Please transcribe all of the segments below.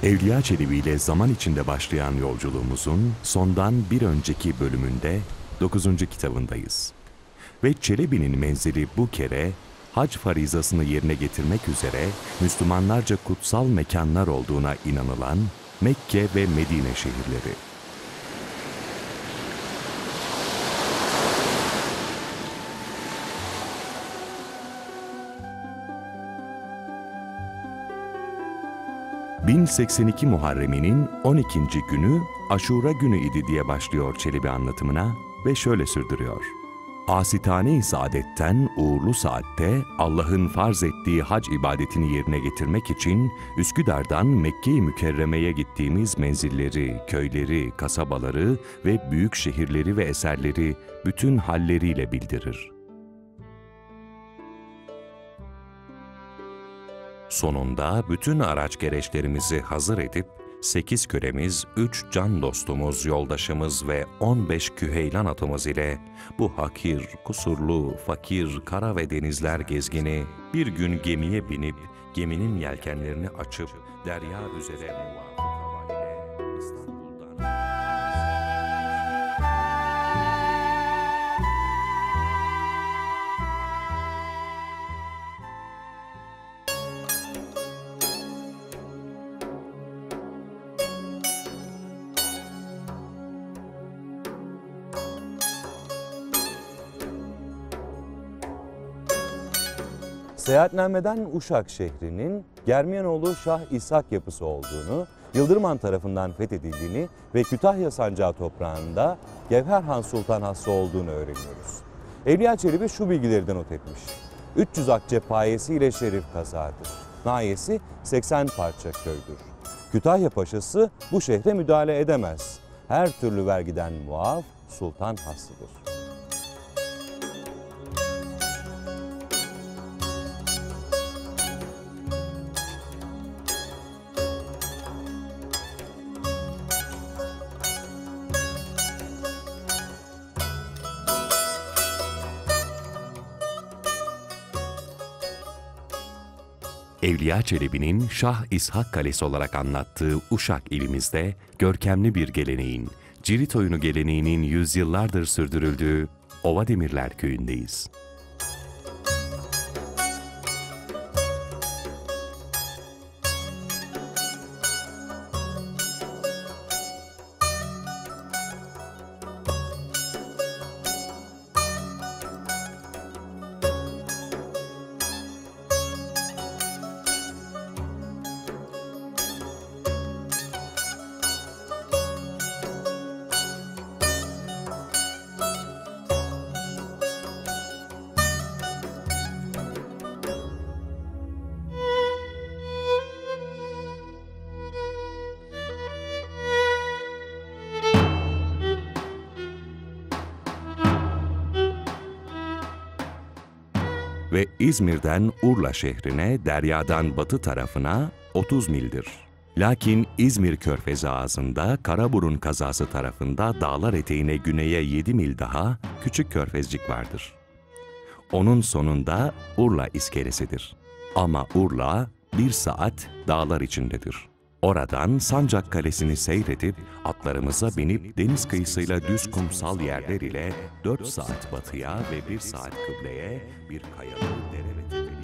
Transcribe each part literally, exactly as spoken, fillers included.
Evliya Çelebi ile zaman içinde başlayan yolculuğumuzun sondan bir önceki bölümünde dokuzuncu kitabındayız. Ve Çelebi'nin menzili bu kere hac farizasını yerine getirmek üzere Müslümanlarca kutsal mekanlar olduğuna inanılan Mekke ve Medine şehirleri. bin seksen iki Muharrem'inin on ikinci günü Aşura günü idi diye başlıyor Çelebi anlatımına ve şöyle sürdürüyor. Asitane-i saadetten uğurlu saatte Allah'ın farz ettiği hac ibadetini yerine getirmek için Üsküdar'dan Mekke-i Mükerreme'ye gittiğimiz menzilleri, köyleri, kasabaları ve büyük şehirleri ve eserleri bütün halleriyle bildirir. Sonunda bütün araç gereçlerimizi hazır edip, sekiz kölemiz, üç can dostumuz, yoldaşımız ve on beş küheylan atımız ile bu hakir, kusurlu, fakir, kara ve denizler gezgini bir gün gemiye binip, geminin yelkenlerini açıp, derya üzere muvafık havaliyle İstanbul'dan... Seyahatnameden Uşak şehrinin Germiyanoğlu Şah İshak yapısı olduğunu, Yıldırım tarafından fethedildiğini ve Kütahya sancağı toprağında Gevherhan Sultan Hassı olduğunu öğreniyoruz. Evliya Çelebi şu bilgileri de not etmiş. üç yüz akçe payesiyle şerif kazadır. Nahiyesi seksen parça köydür. Kütahya Paşası bu şehre müdahale edemez. Her türlü vergiden muaf Sultan Hassı'dır. Evliya Çelebi'nin Şah İshak Kalesi olarak anlattığı Uşak ilimizde görkemli bir geleneğin, cirit oyunu geleneğinin yüzyıllardır sürdürüldüğü Ovademirler köyündeyiz. Ve İzmir'den Urla şehrine, deryadan batı tarafına otuz mildir. Lakin İzmir Körfezi ağzında Karaburun kazası tarafında dağlar eteğine güneye yedi mil daha küçük körfezcik vardır. Onun sonunda Urla iskelesidir. Ama Urla bir saat dağlar içindedir. Oradan Sancak Kalesi'ni seyredip atlarımıza binip deniz kıyısıyla düz kumsal yerler ile dört saat batıya ve bir saat kıbleye bir kayalı dere ve tepeli.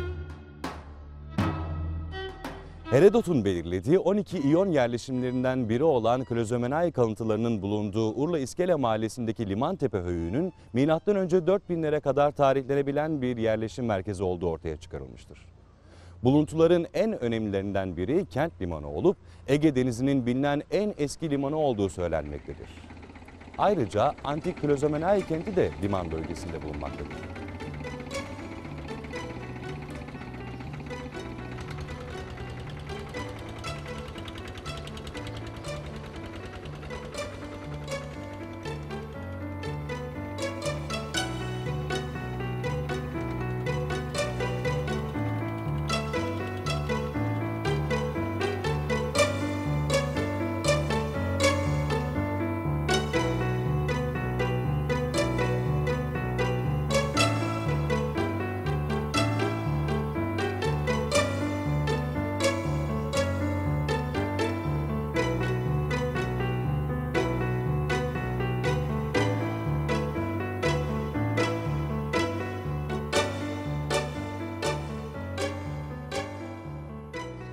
Herodot'un belirlediği on iki İyon yerleşimlerinden biri olan Klozomenai kalıntılarının bulunduğu Urla İskele Mahallesi'ndeki Limantepe Höyü'nün milattan önce dört binlere kadar tarihlenebilen bir yerleşim merkezi olduğu ortaya çıkarılmıştır. Buluntuların en önemlilerinden biri kent limanı olup Ege Denizi'nin bilinen en eski limanı olduğu söylenmektedir. Ayrıca antik Klozomenai kenti de liman bölgesinde bulunmaktadır.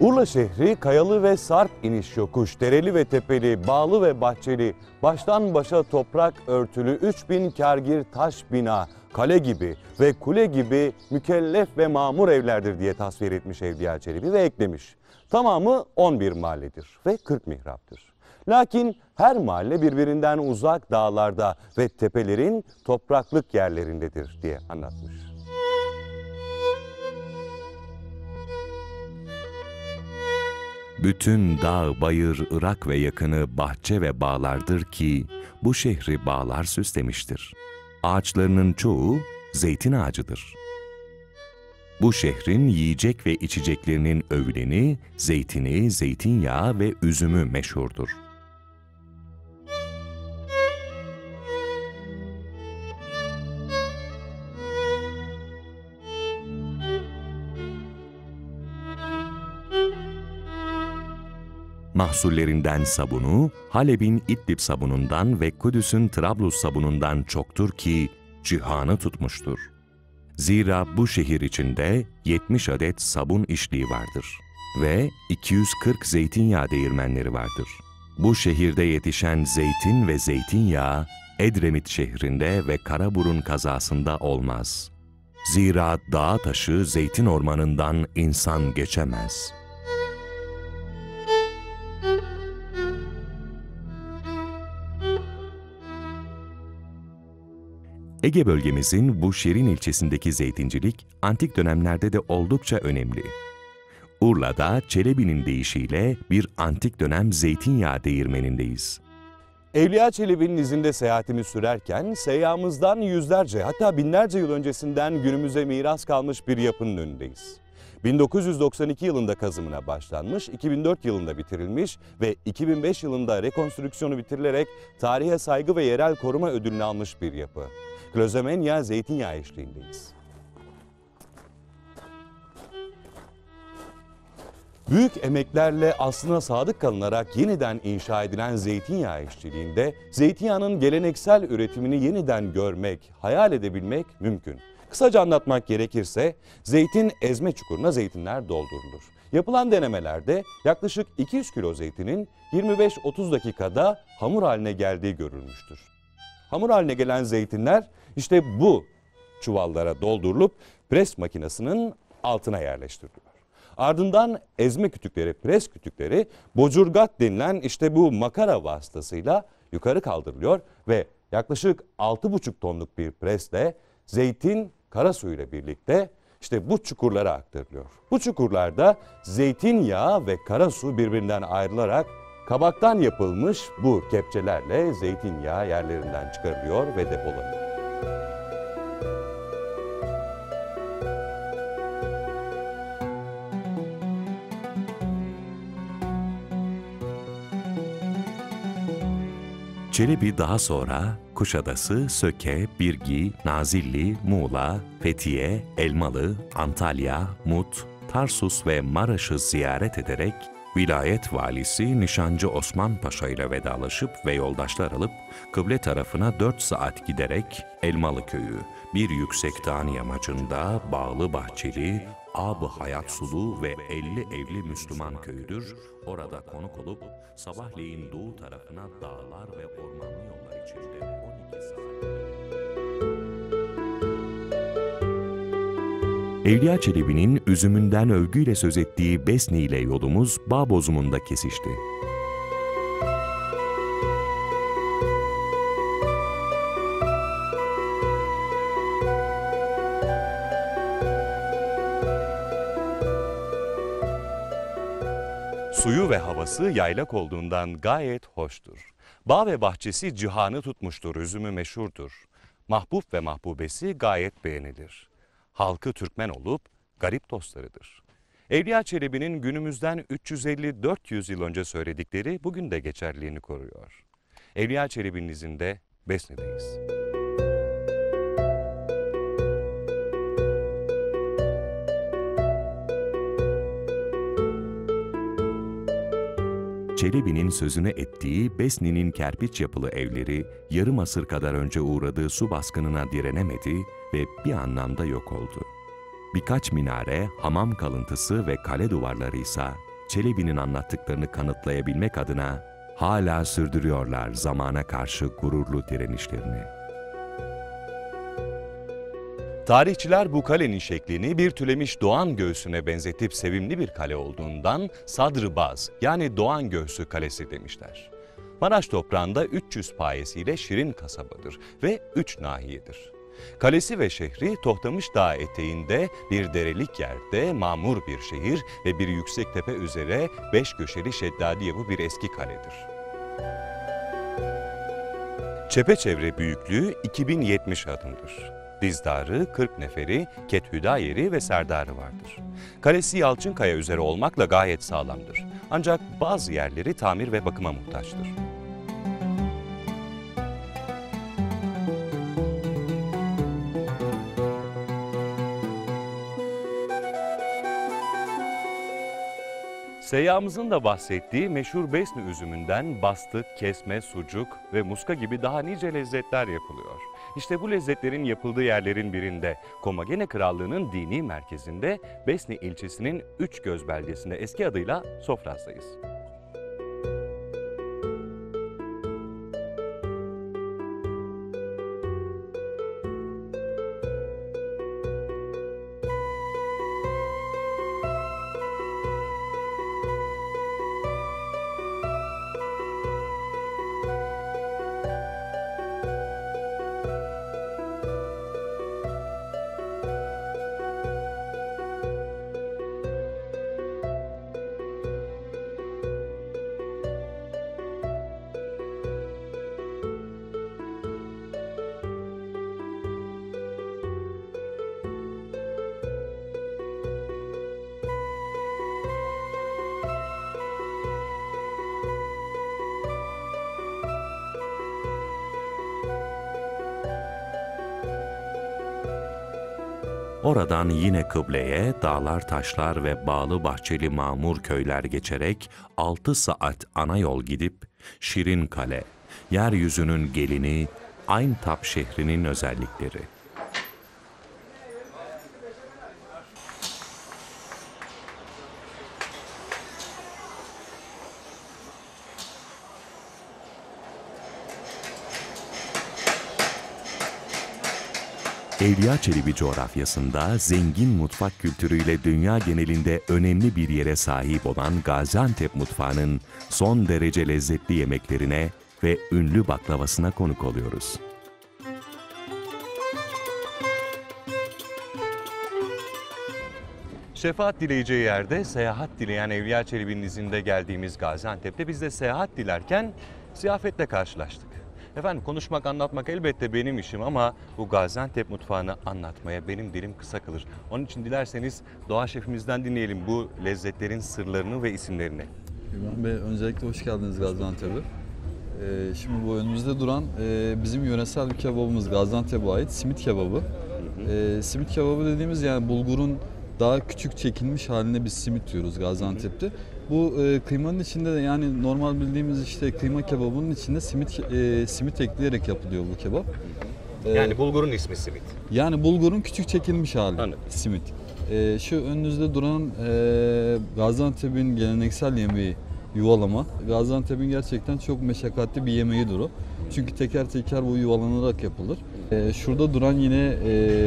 Urla şehri kayalı ve sarp iniş yokuş, dereli ve tepeli, bağlı ve bahçeli, baştan başa toprak örtülü üç bin kârgir taş bina, kale gibi ve kule gibi mükellef ve mamur evlerdir diye tasvir etmiş Evliya Çelebi ve eklemiş. Tamamı on bir mahalledir ve kırk mihraptır. Lakin her mahalle birbirinden uzak dağlarda ve tepelerin topraklık yerlerindedir diye anlatmış. Bütün dağ, bayır, ırak ve yakını bahçe ve bağlardır ki bu şehri bağlar süslemiştir. Ağaçlarının çoğu zeytin ağacıdır. Bu şehrin yiyecek ve içeceklerinin övüleni, zeytini, zeytinyağı ve üzümü meşhurdur. Mahsullerinden sabunu, Halep'in İdlib sabunundan ve Kudüs'ün Trablus sabunundan çoktur ki cihanı tutmuştur. Zira bu şehir içinde yetmiş adet sabun işliği vardır ve iki yüz kırk zeytinyağı değirmenleri vardır. Bu şehirde yetişen zeytin ve zeytinyağı Edremit şehrinde ve Karaburun kazasında olmaz. Zira dağ taşı zeytin ormanından insan geçemez. Ege bölgemizin bu şirin ilçesindeki zeytincilik antik dönemlerde de oldukça önemli. Urla'da Çelebi'nin deyişiyle bir antik dönem zeytinyağı değirmenindeyiz. Evliya Çelebi'nin izinde seyahatimiz sürerken seyyahımızdan yüzlerce hatta binlerce yıl öncesinden günümüze miras kalmış bir yapının önündeyiz. bin dokuz yüz doksan iki yılında kazımına başlanmış, iki bin dört yılında bitirilmiş ve iki bin beş yılında rekonstrüksiyonu bitirilerek tarihe saygı ve yerel koruma ödülünü almış bir yapı. Klozomenya zeytinyağı eşliğindeyiz. Büyük emeklerle aslına sadık kalınarak yeniden inşa edilen zeytinyağı işçiliğinde zeytinyağının geleneksel üretimini yeniden görmek, hayal edebilmek mümkün. Kısaca anlatmak gerekirse zeytin ezme çukuruna zeytinler doldurulur. Yapılan denemelerde yaklaşık iki yüz kilo zeytinin yirmi beş otuz dakikada hamur haline geldiği görülmüştür. Hamur haline gelen zeytinler işte bu çuvallara doldurulup pres makinesinin altına yerleştiriliyor. Ardından ezme kütükleri, pres kütükleri bocurgat denilen işte bu makara vasıtasıyla yukarı kaldırılıyor ve yaklaşık altı buçuk tonluk bir presle zeytin kara suyuyla birlikte işte bu çukurlara aktarılıyor. Bu çukurlarda zeytinyağı ve kara su birbirinden ayrılarak kabaktan yapılmış bu kepçelerle zeytinyağı yerlerinden çıkarılıyor ve depolanıyor. Çelebi daha sonra Kuşadası, Söke, Birgi, Nazilli, Muğla, Fethiye, Elmalı, Antalya, Mut, Tarsus ve Maraş'ı ziyaret ederek vilayet valisi Nişancı Osman Paşa ile vedalaşıp ve yoldaşlar alıp kıble tarafına dört saat giderek Elmalı köyü, bir yüksek dağın yamacında bağlı bahçeli, ab-ı hayat sulu ve elli evli Müslüman köyüdür. Orada konuk olup sabahleyin doğu tarafına dağlar ve ormanlı yollar içinde on iki saat... Evliya Çelebi'nin üzümünden övgüyle söz ettiği Besni ile yolumuz bağ bozumunda kesişti. Suyu ve havası yaylak olduğundan gayet hoştur. Bağ ve bahçesi cihanı tutmuştur, üzümü meşhurdur. Mahbub ve mahbubesi gayet beğenilir. Halkı Türkmen olup garip dostlarıdır. Evliya Çelebi'nin günümüzden üç yüz elli dört yüz yıl önce söyledikleri bugün de geçerliliğini koruyor. Evliya Çelebi'nin izinde Besni'deyiz. Çelebi'nin sözünü ettiği Besni'nin kerpiç yapılı evleri yarım asır kadar önce uğradığı su baskınına direnemedi ve bir anlamda yok oldu. Birkaç minare, hamam kalıntısı ve kale duvarları ise Çelebi'nin anlattıklarını kanıtlayabilmek adına hala sürdürüyorlar zamana karşı gururlu direnişlerini. Tarihçiler bu kalenin şeklini bir Türemiş Doğan Göğsü'ne benzetip sevimli bir kale olduğundan Sadr-ı-Baz yani Doğan Göğsü Kalesi demişler. Maraş toprağında üç yüz payesiyle şirin kasabadır ve üç nahiyedir. Kalesi ve şehri Tohtamış Dağı eteğinde bir derelik yerde mamur bir şehir ve bir yüksek tepe üzere beş köşeli şeddadi yapı bir eski kaledir. Çepeçevre büyüklüğü iki bin yetmiş adımdır. Dizdarı, kırk neferi, kethüda yeri ve serdarı vardır. Kalesi Yalçınkaya üzere olmakla gayet sağlamdır. Ancak bazı yerleri tamir ve bakıma muhtaçtır. Seyyahımızın da bahsettiği meşhur Besni üzümünden bastık, kesme, sucuk ve muska gibi daha nice lezzetler yapılıyor. İşte bu lezzetlerin yapıldığı yerlerin birinde Komagene Krallığı'nın dini merkezinde Besni ilçesinin Üçgöz beldesinde eski adıyla Sofras'tayız. Oradan yine kıbleye dağlar, taşlar ve bağlı bahçeli mamur köyler geçerek altı saat ana yol gidip Şirin Kale, yeryüzünün gelini, Ayntap şehrinin özellikleri. Evliya Çelebi coğrafyasında zengin mutfak kültürüyle dünya genelinde önemli bir yere sahip olan Gaziantep mutfağının son derece lezzetli yemeklerine ve ünlü baklavasına konuk oluyoruz. Şefaat dileyeceği yerde seyahat dileyen Evliya Çelebi'nin izinde geldiğimiz Gaziantep'te biz de seyahat dilerken ziyafetle karşılaştık. Efendim konuşmak, anlatmak elbette benim işim ama bu Gaziantep mutfağını anlatmaya benim dilim kısa kalır. Onun için dilerseniz Doğa Şefimizden dinleyelim bu lezzetlerin sırlarını ve isimlerini. İbrahim Bey, öncelikle hoş geldiniz Gaziantep'e. Ee, şimdi bu önümüzde duran e, bizim yöresel bir kebabımız, Gaziantep'e ait simit kebabı. Ee, simit kebabı dediğimiz yani bulgurun daha küçük çekilmiş haline biz simit diyoruz Gaziantep'te. Bu e, kıymanın içinde de yani normal bildiğimiz işte kıyma kebabının içinde simit e, simit ekleyerek yapılıyor bu kebap. Ee, yani bulgurun ismi simit. Yani bulgurun küçük çekilmiş hali. Anladım. Simit. E, şu önünüzde duran e, Gaziantep'in geleneksel yemeği yuvalama. Gaziantep'in gerçekten çok meşakkatli bir yemeğidir o. Çünkü teker teker bu yuvalanarak yapılır. Ee, şurada duran yine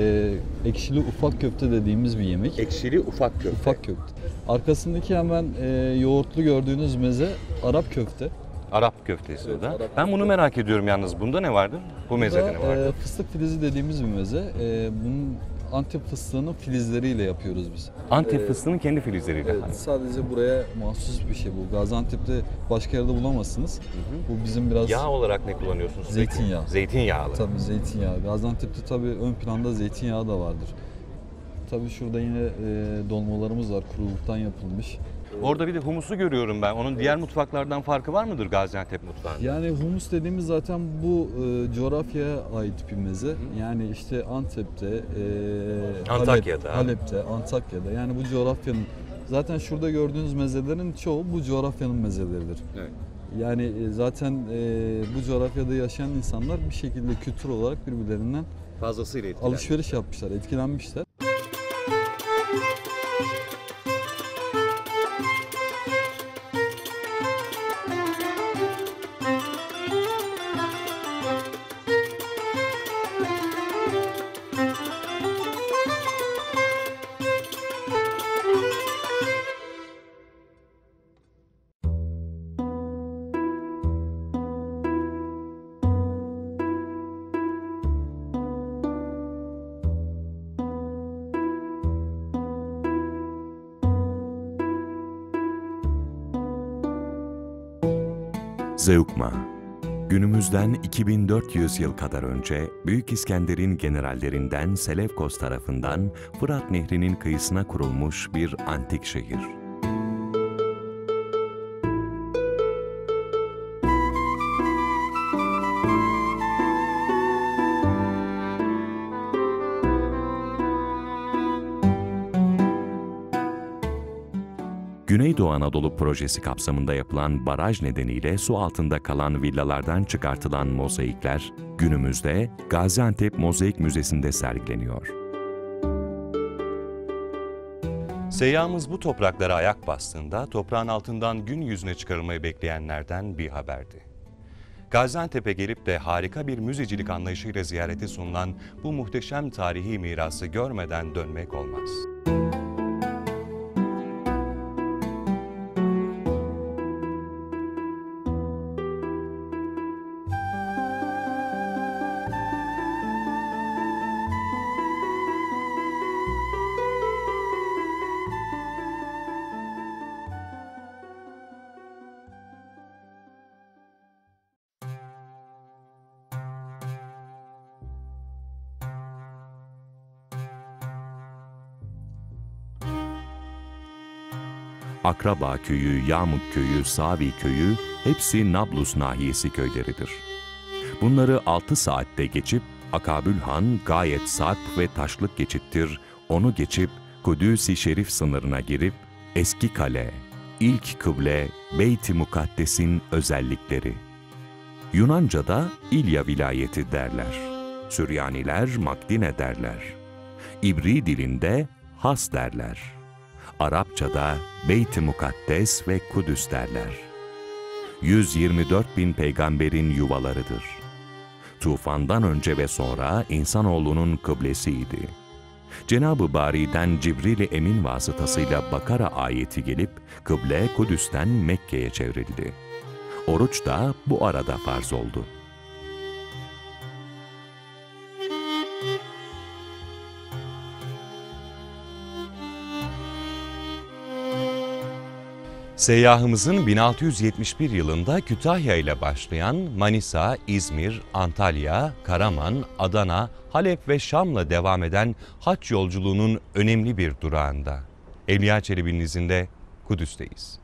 e, ekşili ufak köfte dediğimiz bir yemek. Ekşili ufak köfte. Ufak köfte. Arkasındaki hemen e, yoğurtlu gördüğünüz meze Arap köfte. Arap köftesi Evet, o da. Arap Ben bunu köfte. merak ediyorum yalnız. Bunda ne vardır? Bu mezede ne Burada, vardır? e, fıstık filizi dediğimiz bir meze. E, bunun Antep fıstığının filizleriyle yapıyoruz biz. Antep e, fıstığının kendi filizleriyle. Evet, sadece buraya mahsus bir şey bu. Gaziantep'te başka yerde bulamazsınız. Bu bizim biraz Yağ olarak ne kullanıyorsunuz? Zeytinyağı. Zeytinyağlı. Tabii zeytinyağı. Gaziantep'te tabii ön planda zeytinyağı da vardır. Tabii şurada yine e, dolmalarımız var, kuruluktan yapılmış. Orada bir de humusu görüyorum ben. Onun diğer mutfaklardan farkı var mıdır Gaziantep mutfağında? Yani humus dediğimiz zaten bu e, coğrafyaya ait bir meze. Yani işte Antep'te, e, Antakya'da. Halep, Halep'te, Antakya'da. Yani bu coğrafyanın zaten şurada gördüğünüz mezelerin çoğu bu coğrafyanın mezeleridir. Evet. Yani e, zaten e, bu coğrafyada yaşayan insanlar bir şekilde kültür olarak birbirlerinden Fazlasıyla etkilenmiş. alışveriş yapmışlar, etkilenmişler. Zeugma. Günümüzden iki bin dört yüz yıl kadar önce Büyük İskender'in generallerinden Selevkos tarafından Fırat Nehri'nin kıyısına kurulmuş bir antik şehir. Güneydoğu Anadolu projesi kapsamında yapılan baraj nedeniyle su altında kalan villalardan çıkartılan mozaikler günümüzde Gaziantep Mozaik Müzesi'nde sergileniyor. Seyyahımız bu topraklara ayak bastığında toprağın altından gün yüzüne çıkarılmayı bekleyenlerden bir haberdi. Gaziantep'e gelip de harika bir müzecilik anlayışıyla ziyarete sunulan bu muhteşem tarihi mirası görmeden dönmek olmaz. Akraba Köyü, Yamuk Köyü, Savi Köyü hepsi Nablus nahiyesi köyleridir. Bunları altı saatte geçip Akabülhan gayet sarp ve taşlık geçittir, onu geçip Kudüs-i Şerif sınırına girip Eski Kale, ilk kıble, Beyt-i Mukaddes'in özellikleri. Yunanca'da İlya vilayeti derler. Süryaniler Makdine derler. İbri dilinde Has derler. Arapçada Beyt-i Mukaddes ve Kudüs derler. yüz yirmi dört bin peygamberin yuvalarıdır. Tufandan önce ve sonra insanoğlunun kıblesiydi. Cenab-ı Bari'den Cibril-i Emin vasıtasıyla Bakara ayeti gelip kıble Kudüs'ten Mekke'ye çevrildi. Oruç da bu arada farz oldu. Seyyahımızın bin altı yüz yetmiş bir yılında Kütahya ile başlayan Manisa, İzmir, Antalya, Karaman, Adana, Halep ve Şam'la devam eden hac yolculuğunun önemli bir durağında. Evliya Çelebi'nin izinde Kudüs'teyiz.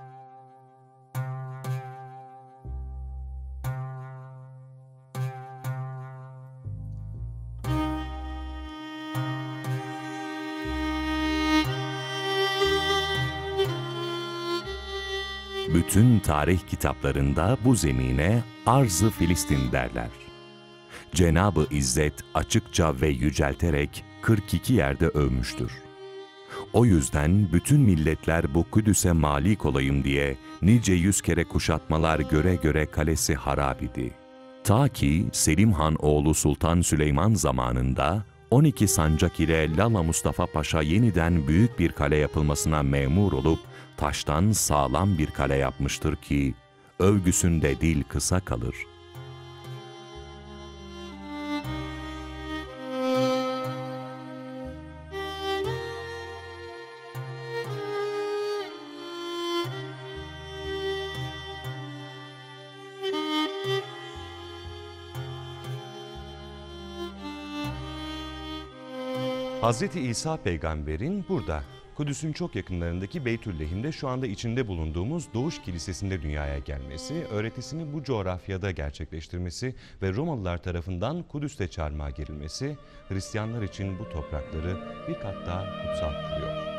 Bütün tarih kitaplarında bu zemine Arz-ı Filistin derler. Cenab-ı İzzet açıkça ve yücelterek kırk iki yerde övmüştür. O yüzden bütün milletler bu Kudüs'e malik olayım diye nice yüz kere kuşatmalar göre göre kalesi harap idi. Ta ki Selim Han oğlu Sultan Süleyman zamanında on iki sancak ile Lala Mustafa Paşa yeniden büyük bir kale yapılmasına memur olup taştan sağlam bir kale yapmıştır ki övgüsünde dil kısa kalır. Hazreti İsa peygamberin burada, Kudüs'ün çok yakınlarındaki Beytüllehim'de şu anda içinde bulunduğumuz Doğuş Kilisesi'nde dünyaya gelmesi, öğretisini bu coğrafyada gerçekleştirmesi ve Romalılar tarafından Kudüs'te çarmıha gerilmesi, Hristiyanlar için bu toprakları bir kat daha kutsal kılıyor.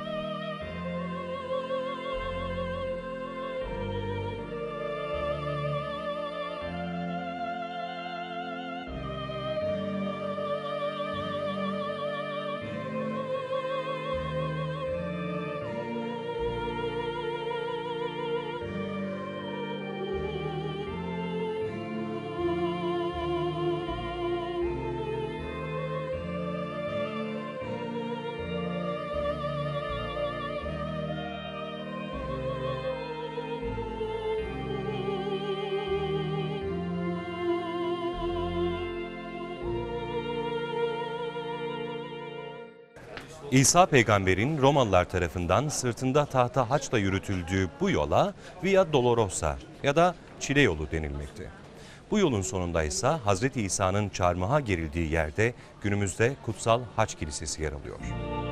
İsa peygamberin Romalılar tarafından sırtında tahta haçla yürütüldüğü bu yola Via Dolorosa ya da Çile yolu denilmekte. Bu yolun sonunda ise Hazreti İsa'nın çarmıha gerildiği yerde günümüzde Kutsal Haç Kilisesi yer alıyor.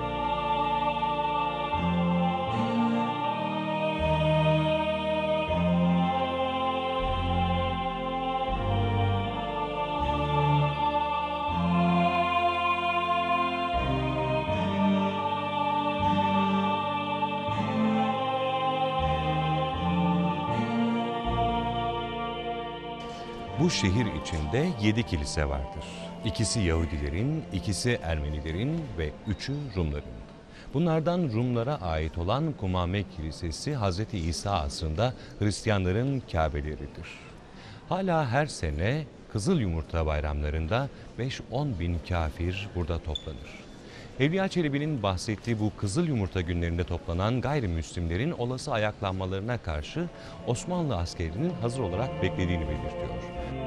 Bu şehir içinde yedi kilise vardır. İkisi Yahudilerin, ikisi Ermenilerin ve üçü Rumların. Bunlardan Rumlara ait olan Kumame Kilisesi Hazreti İsa asrında Hristiyanların Kâbeleridir. Hala her sene Kızıl Yumurta bayramlarında beş on bin kafir burada toplanır. Evliya Çelebi'nin bahsettiği bu Kızıl Yumurta günlerinde toplanan gayrimüslimlerin olası ayaklanmalarına karşı Osmanlı askerinin hazır olarak beklediğini belirtiyor.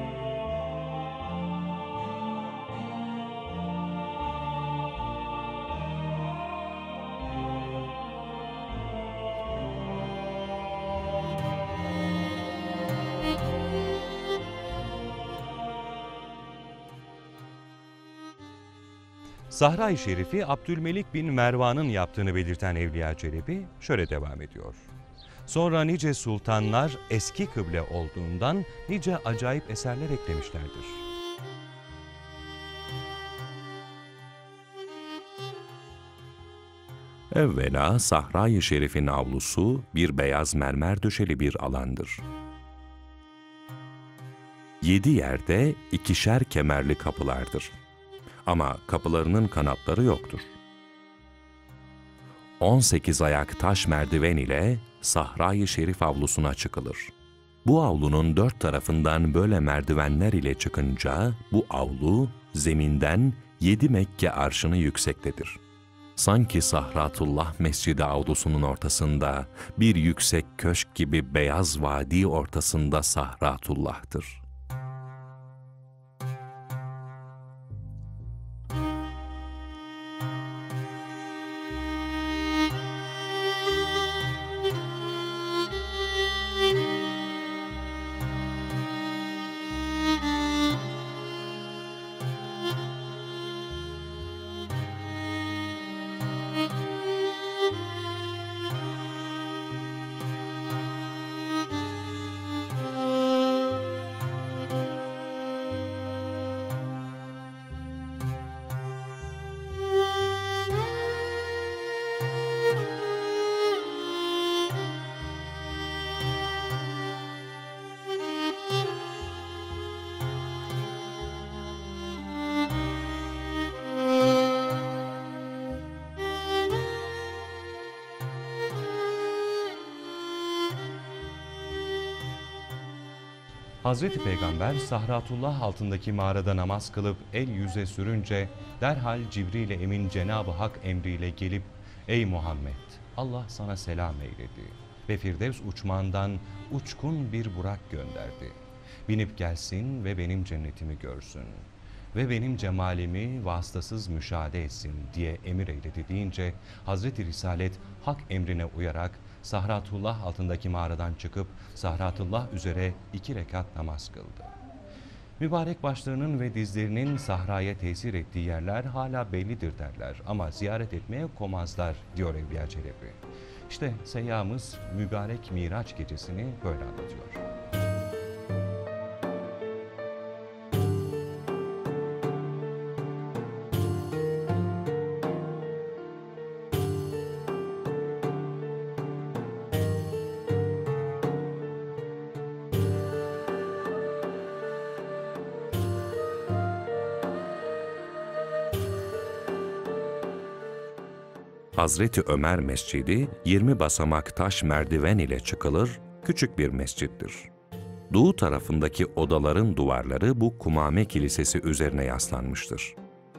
Sahra-i Şerif'i Abdülmelik bin Mervan'ın yaptığını belirten Evliya Çelebi şöyle devam ediyor. Sonra nice sultanlar eski kıble olduğundan nice acayip eserler eklemişlerdir. Evvela Sahra-i Şerif'in avlusu bir beyaz mermer döşeli bir alandır. Yedi yerde ikişer kemerli kapılardır. Ama kapılarının kanatları yoktur. on sekiz ayak taş merdiven ile Sahra-i Şerif avlusuna çıkılır. Bu avlunun dört tarafından böyle merdivenler ile çıkınca bu avlu zeminden yedi Mekke arşını yüksektedir. Sanki Sahratullah Mescidi avlusunun ortasında bir yüksek köşk gibi beyaz vadi ortasında Sahratullah'tır. Hazreti Peygamber Sahratullah altındaki mağarada namaz kılıp el yüze sürünce derhal Cibril-i Emin Cenab-ı Hak emriyle gelip "Ey Muhammed, Allah sana selam eyledi ve Firdevs uçmağından uçkun bir burak gönderdi. Binip gelsin ve benim cennetimi görsün ve benim cemalimi vasıtasız müşahede etsin" diye emir eyledi deyince Hazreti Risalet hak emrine uyarak Sahratullah altındaki mağaradan çıkıp Sahratullah üzere iki rekat namaz kıldı. Mübarek başlarının ve dizlerinin sahraya tesir ettiği yerler hala bellidir derler ama ziyaret etmeye komazlar diyor Evliya Çelebi. İşte seyyahımız mübarek Miraç gecesini böyle anlatıyor. Hazreti Ömer Mescidi yirmi basamak taş merdiven ile çıkılır, küçük bir mescittir. Doğu tarafındaki odaların duvarları bu Kumame Kilisesi üzerine yaslanmıştır.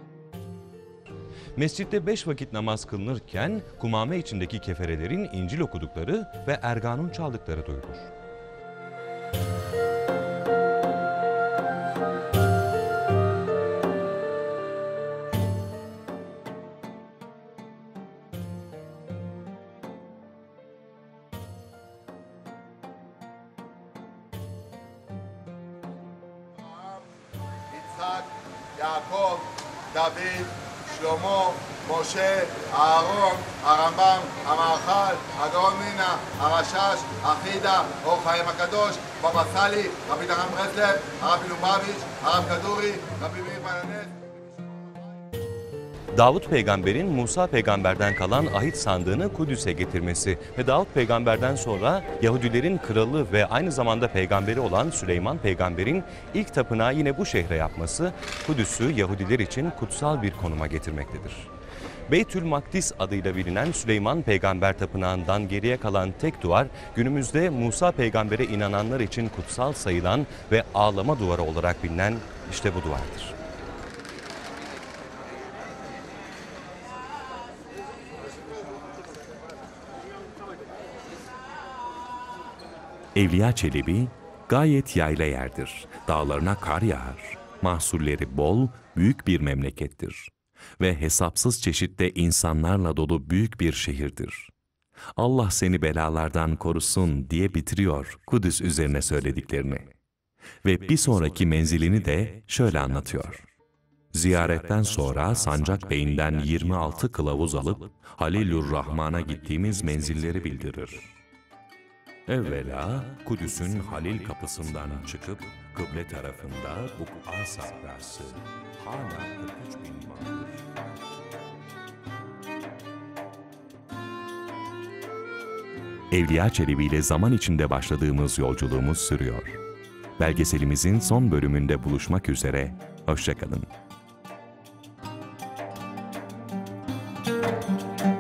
Mescitte beş vakit namaz kılınırken Kumame içindeki keferelerin İncil okudukları ve erganun çaldıkları duyulur. יצחק, יעקב, דוד, שלמה, משה, אהרון, הרמב"ם, המאכל, הגאון מרינה, הרש"ש, החידה, אור חיים הקדוש, בבא סאלי, רבי נחמן ברסלב, הרב מלובביץ', הרב כדורי, רבי מאיר פרנס. Davut peygamberin Musa peygamberden kalan ahit sandığını Kudüs'e getirmesi ve Davut peygamberden sonra Yahudilerin kralı ve aynı zamanda peygamberi olan Süleyman peygamberin ilk tapınağı yine bu şehre yapması Kudüs'ü Yahudiler için kutsal bir konuma getirmektedir. Beytül Makdis adıyla bilinen Süleyman peygamber tapınağından geriye kalan tek duvar günümüzde Musa peygambere inananlar için kutsal sayılan ve ağlama duvarı olarak bilinen işte bu duvardır. Evliya Çelebi gayet yayla yerdir. Dağlarına kar yağar. Mahsulleri bol, büyük bir memlekettir. Ve hesapsız çeşitte insanlarla dolu büyük bir şehirdir. Allah seni belalardan korusun diye bitiriyor Kudüs üzerine söylediklerini. Ve bir sonraki menzilini de şöyle anlatıyor. Ziyaretten sonra Sancak Bey'inden yirmi altı kılavuz alıp Halilur Rahman'a gittiğimiz menzilleri bildirir. Evvela Kudüs'ün Halil kapısından çıkıp kıble tarafında Buk'a sahrası, hala kırk üç bin vardır. Evliya Çelebi ile zaman içinde başladığımız yolculuğumuz sürüyor. Belgeselimizin son bölümünde buluşmak üzere, hoşça kalın.